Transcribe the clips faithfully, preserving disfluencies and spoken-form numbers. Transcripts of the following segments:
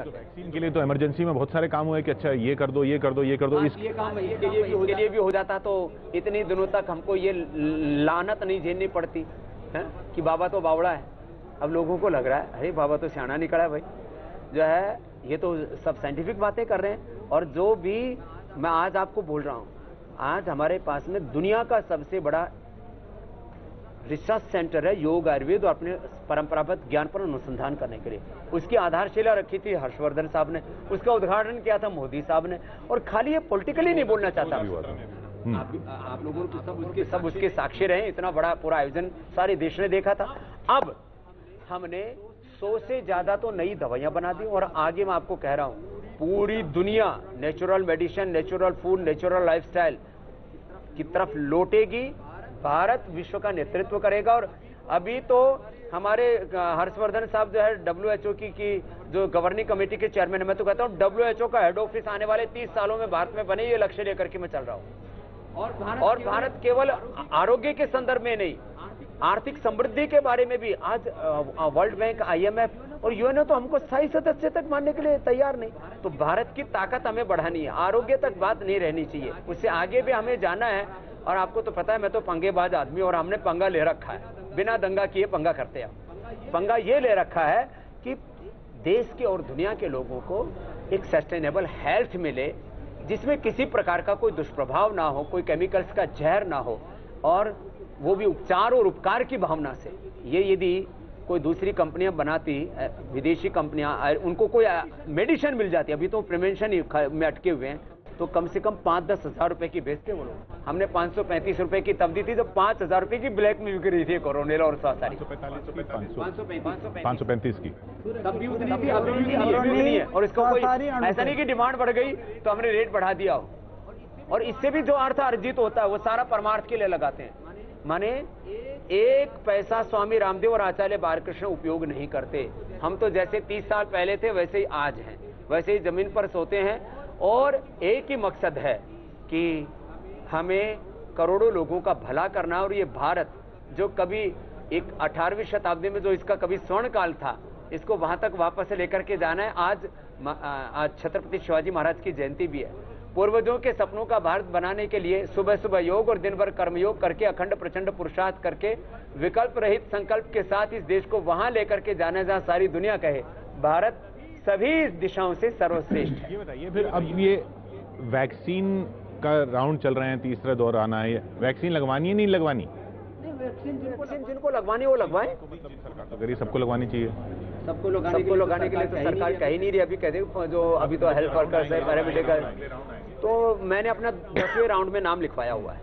सकते। वैक्सीन के लिए तो इमरजेंसी में बहुत सारे काम हुए कि अच्छा ये कर दो, ये कर दो, ये कर दो। इस ये काम इसके लिए भी इसके लिए भी हो जाता तो इतनी दिनों तक हमको ये लानत नहीं झेलनी पड़ती है कि बाबा तो बावड़ा है। अब लोगों को लग रहा है अरे बाबा तो सियाना निकला है भाई, जो है ये तो सब साइंटिफिक बातें कर रहे हैं। और जो भी मैं आज आपको बोल रहा हूं, आज हमारे पास में दुनिया का सबसे बड़ा रिसर्च सेंटर है योग आयुर्वेद और अपने परंपरागत ज्ञान पर अनुसंधान करने के लिए। उसकी आधारशिला रखी थी हर्षवर्धन साहब ने, उसका उद्घाटन किया था मोदी साहब ने। और खाली ये पॉलिटिकली नहीं बोलना चाहता, आप, आप लोगों को सब उसके सब उसके साक्षी रहे। इतना बड़ा पूरा आयोजन सारे देश ने देखा था। अब हमने सौ से ज्यादा तो नई दवाइयां बना दी और आगे मैं आपको कह रहा हूं पूरी दुनिया natural medicine, natural food, natural lifestyle की तरफ लौटेगी। भारत विश्व का नेतृत्व करेगा। और अभी तो हमारे हर्षवर्धन साहब जो है डब्ल्यू एच ओ की, की जो गवर्निंग कमेटी के चेयरमैन है, मैं तो कहता हूं डब्ल्यू एच ओ का हेड ऑफिस आने वाले तीस सालों में भारत में बने, ये लक्ष्य लेकर के मैं चल रहा हूं। और भारत, और भारत केवल आरोग्य के संदर्भ में नहीं, आर्थिक समृद्धि के बारे में भी आज world bank, I M F और यू एन ओ तो हमको स्थायी सदस्य तक मानने के लिए तैयार नहीं। तो भारत की ताकत हमें बढ़ानी है, आरोग्य तक बात नहीं रहनी चाहिए, उससे आगे भी हमें जाना है। और आपको तो पता है मैं तो पंगेबाज आदमी, और हमने पंगा ले रखा है, बिना दंगा किए पंगा करते हैं। पंगा ये ले रखा है कि देश के और दुनिया के लोगों को एक सस्टेनेबल हेल्थ मिले, जिसमें किसी प्रकार का कोई दुष्प्रभाव ना हो, कोई केमिकल्स का जहर ना हो, और वो भी उपचार और उपकार की भावना से। ये यदि कोई दूसरी कंपनियां बनाती, विदेशी कंपनियां, उनको कोई मेडिसिन मिल जाती, अभी तो प्रिवेंशन ही में अटके हुए हैं, तो कम से कम पांच दस हजार रुपए की बेचते वो लोग। हमने पांच सौ पैंतीस रुपए की तब दी थी जब पांच हजार रुपए की ब्लैक में बिक रही थी कोरोनिल और सारी पाँच सौ पैंतीस की तब भी उतनी थी, अब नहीं है। और इसका कोई ऐसा नहीं कि डिमांड बढ़ गई तो हमने रेट बढ़ा दिया हो। और इससे भी जो अर्थ अर्जित होता है वो सारा परमार्थ के लिए लगाते हैं। माने एक पैसा स्वामी रामदेव और आचार्य बालकृष्ण उपयोग नहीं करते। हम तो जैसे तीस साल पहले थे वैसे ही आज हैं, वैसे ही जमीन पर सोते हैं। और एक ही मकसद है कि हमें करोड़ों लोगों का भला करना। और ये भारत जो कभी एक अठारहवीं शताब्दी में जो इसका कभी स्वर्ण काल था, इसको वहां तक वापस से लेकर के जाना है। आज आज छत्रपति शिवाजी महाराज की जयंती भी है। पूर्वजों के सपनों का भारत बनाने के लिए सुबह सुबह योग और दिन भर कर्मयोग करके अखंड प्रचंड पुरुषार्थ करके विकल्प रहित संकल्प के साथ इस देश को वहां लेकर के जाना है जहां सारी दुनिया कहे भारत सभी दिशाओं से सर्वश्रेष्ठ है। ये बताइए फिर, अब ये वैक्सीन का राउंड चल रहे हैं, तीसरा दौर आना है, वैक्सीन लगवानी है नहीं लगवानी? वैक्सीन जिनको जिनको लगवानी वो लगवाएं। सरकार तो कह सबको लगवानी चाहिए। सबको लगाने सबको लगाने के लिए तो सरकार कह ही नहीं रही। अभी कहते जो अभी तो हेल्थ वर्कर्स है, पैरामेडिकल, तो मैंने अपना दसवें राउंड में नाम लिखवाया हुआ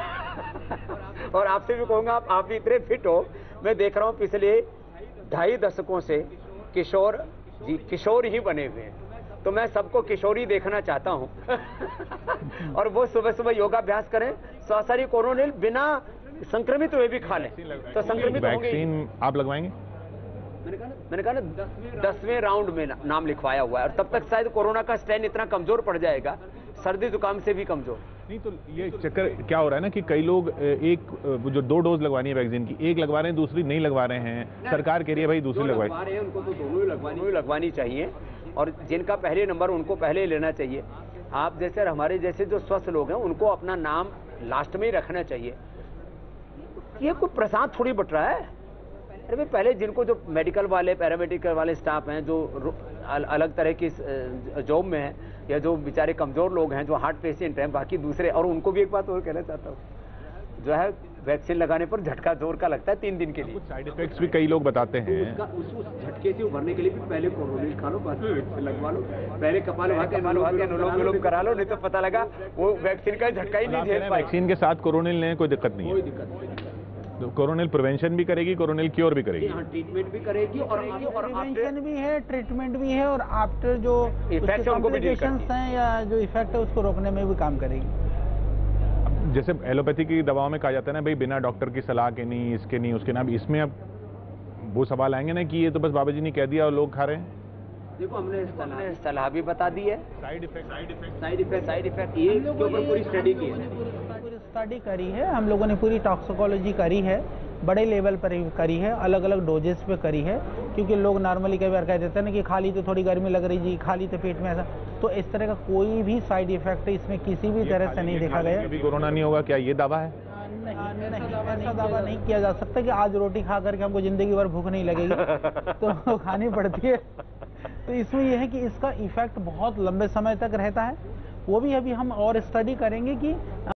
है। और आपसे भी कहूंगा, आप आप भी इतने फिट हो, मैं देख रहा हूँ पिछले ढाई दशकों से किशोर जी किशोर ही बने हुए हैं। तो मैं सबको किशोरी देखना चाहता हूँ। और वो सुबह सुबह योगाभ्यास करें, सौसारी कोरोनिल बिना संक्रमित हुए भी खा लें तो संक्रमित होंगे। वैक्सीन आप लगवाएंगे? मैंने कहा ना मैंने कहा ना दसवें राउंड में ना, नाम लिखवाया हुआ है। और तब तक शायद कोरोना का स्ट्रेन इतना कमजोर पड़ जाएगा, सर्दी जुकाम से भी कमजोर। नहीं तो ये चक्कर क्या हो रहा है ना कि कई लोग एक जो दो डोज लगवानी है वैक्सीन की, एक लगवा रहे हैं दूसरी नहीं लगवा रहे हैं। सरकार कह रही है भाई दूसरी लगवा रहे हैं, उनको तो दोनों ही लगवानी लगवानी चाहिए। और जिनका पहले नंबर उनको पहले लेना चाहिए। आप जैसे हमारे जैसे जो स्वस्थ लोग हैं उनको अपना नाम लास्ट में ही रखना चाहिए। ये कोई प्रसाद थोड़ी बट रहा है। अरे भाई पहले जिनको जो मेडिकल वाले, पैरामेडिकल वाले स्टाफ हैं जो अलग तरह की जॉब में हैं, या जो बेचारे कमजोर लोग हैं, जो हार्ट पेशेंट हैं, बाकी दूसरे, और उनको भी एक बात और कहना चाहता हूँ, जो है वैक्सीन लगाने पर झटका जोर का लगता है तीन दिन के लिए। कुछ साइड इफेक्ट्स भी कई लोग बताते हैं। उसका उस उस झटके से उभरने के लिए भी पहले कोरोनिल खा लो, बाद में लगवा लो, पहले कपाल भाग्य अनुलोम विलोम करा लो, नहीं तो पता लगा वो वैक्सीन का झटका ही नहीं झेल पाए। वैक्सीन के साथ कोरोनिल ने कोई दिक्कत नहीं है? कोई दिक्कत नहीं। तो कोरोनिल प्रिवेंशन भी करेगी, कोरोनिल क्योर भी करेगी? हाँ, ट्रीटमेंट भी करेगी और प्रिवेंशन भी है, ट्रीटमेंट भी है, और आफ्टर जो इफेक्ट कॉम्प्लिकेशंस हैं या जो इफेक्ट है उसको रोकने में भी काम करेगी। जैसे एलोपैथी की दवाओं में कहा जाता है ना भाई बिना डॉक्टर की सलाह के नहीं, इसके नहीं, उसके ना, इसमें अब वो सवाल आएंगे ना कि ये तो बस बाबा जी ने कह दिया और लोग खा रहे हैं। देखो हमने हमने सलाह भी बता दी है। Side effect side effect side effect side effect ये के ऊपर पूरी स्टडी की है, पूरी स्टडी करी है हम लोगों ने, पूरी टॉक्सिकोलॉजी करी है। बड़े लेवल पर ही करी है, अलग अलग डोजेस पे करी है, क्योंकि लोग नॉर्मली कई बार कह देते हैं ना कि खाली तो थोड़ी गर्मी लग रही जी, खाली तो पेट में ऐसा, तो इस तरह का कोई भी साइड इफेक्ट इसमें किसी भी तरह से नहीं देखा गया। अभी कोरोना नहीं होगा, क्या ये दावा है? नहीं, नहीं, ऐसा दावा नहीं किया जा सकता कि आज रोटी खा करके हमको जिंदगी भर भूख नहीं लगेगी तो खानी पड़ती है। तो इसमें यह है कि इसका इफेक्ट बहुत लंबे समय तक रहता है, वो भी अभी हम और स्टडी करेंगे कि